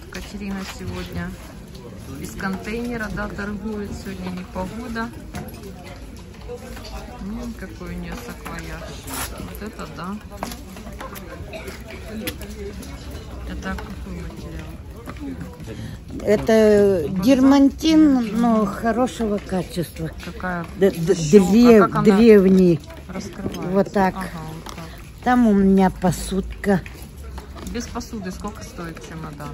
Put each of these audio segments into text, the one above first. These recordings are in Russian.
Катерина сегодня из контейнера, да, торгует. Сегодня непогода. Какой у нее саквояж. Вот это да. Это какой материал? Это дермантин, но хорошего качества. Какая? Древний. Раскрывается. Вот так. Ага, вот так. Там у меня посудка. Без посуды сколько стоит чемодан?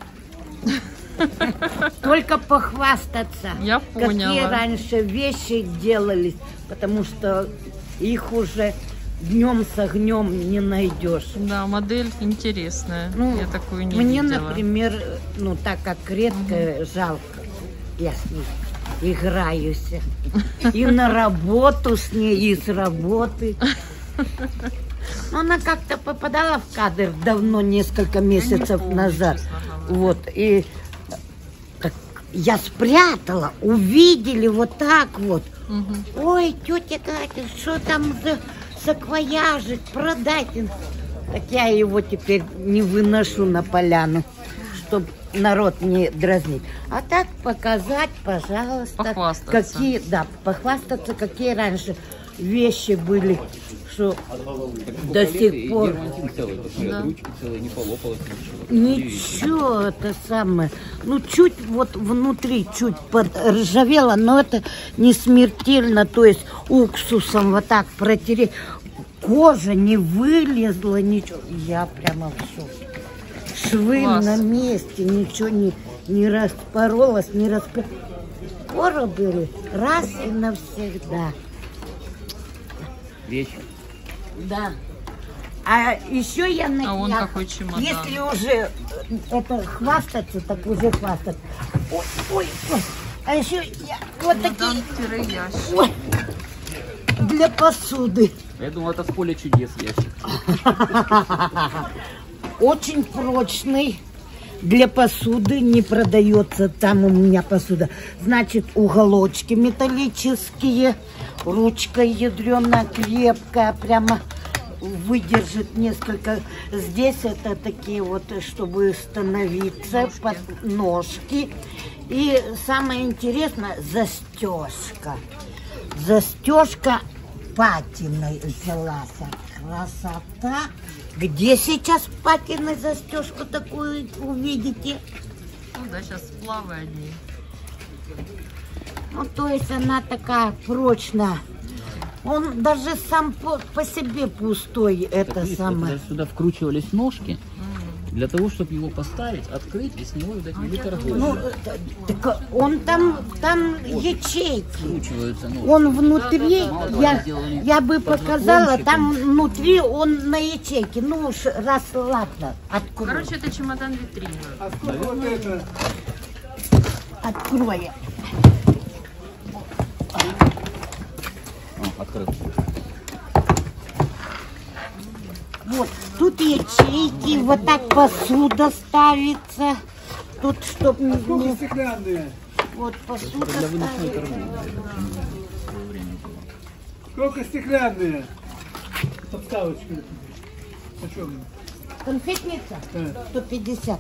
Только похвастаться. Я поняла. Какие раньше вещи делались, потому что их уже днем с огнем не найдешь. Да, модель интересная. Ну, я такую не мне, видела. например, ну так как редко, жалко. Я с ней играюсь. И на работу с ней, и с работы. Но она как-то попадала в кадр давно, несколько месяцев назад. Вот, и так я спрятала, увидели вот так вот. Ой, тетя Катя, что там за саквояжик, продайте. Так я его теперь не выношу на поляну, чтобы народ не дразнить. А так показать, пожалуйста. Похвастаться. Какие, да, похвастаться, какие раньше вещи были, что до сих пор. Да. Ничего, это самое. Ну, чуть вот внутри, чуть подржавело, но это не смертельно. То есть уксусом вот так протереть. Кожа не вылезла, ничего. Я прямо в шоке. Швы Класс. на месте, ничего не распоролось, не распоролось. Коробы раз и навсегда. Вещь. Да. А еще я на он днях, какой чемодан. если уже это хвастаться, так уже хвастаться. Ой, ой, ой. А еще я вот такие. Чемодан-ящик. Ой, для посуды. Я думал, это с поля чудес ящик. Очень прочный. Для посуды не продается. Там у меня посуда. Значит, уголочки металлические. Ручка ядреная, крепкая. Прямо выдержит несколько. Здесь это такие вот, чтобы становиться, под ножки. И самое интересное, застежка. Застежка патиной взялась. Красота. Где сейчас патиной застежку такую увидите? Ну да, сейчас сплавы одни. Ну, то есть она такая прочная. Он даже сам по себе пустой, это самое. Сюда вкручивались ножки для того, чтобы его поставить, открыть и с него, видать, вели торговлю. Ну, так он там ячейки. Вкручиваются ножки. Он внутри, я бы показала, там внутри он на ячейке. Ну уж раз, ладно, открой. Короче, это чемодан-витрина. Открой. Открыт. Вот, тут ячейки, вот так посуда ставится. Тут, чтобы... Сколько стеклянные? Вот посуда Для выносной ставится. торговли. В свое время было. Сколько стеклянные? Подставочки. Почем? Конфетница? Да. 150.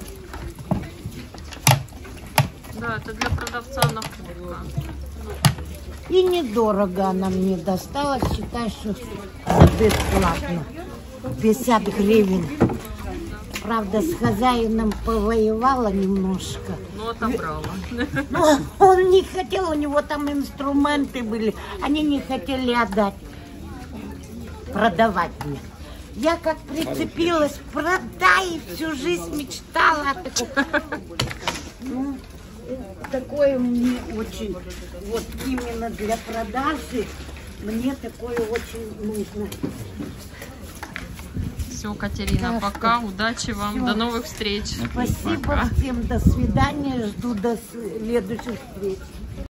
Да, это для продавца находка. И недорого она мне досталась. Считай, что бесплатно. 50 гривен. Правда, с хозяином повоевала немножко. Ну, отобрала. Но он не хотел, у него там инструменты были. Они не хотели отдать, продавать мне. Я как прицепилась, продай, всю жизнь мечтала. Ну, такое мне очень, вот именно для продажи, мне такое очень нужно. Все, Катерина, Так, пока. Удачи вам. всё. До новых встреч. Спасибо Пока. всем, до свидания, жду до следующих встреч.